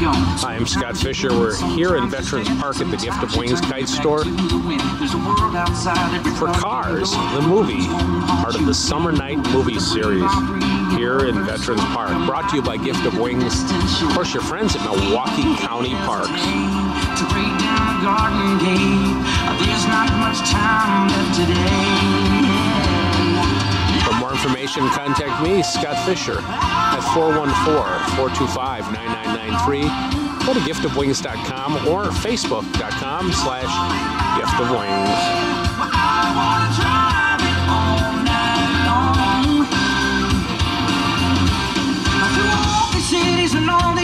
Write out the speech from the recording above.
Hi, I'm Scott Fisher. We're here in Veterans Park at the Gift of Wings Kite Store for Cars, the movie, part of the Summer Night movie series here in Veterans Park. Brought to you by Gift of Wings, of course, your friends at Milwaukee County Parks. There's not much time left today. For more information, contact me, Scott Fisher, at 414-425-9993. Go to giftofwings.com or facebook.com/giftofwings. Cities and all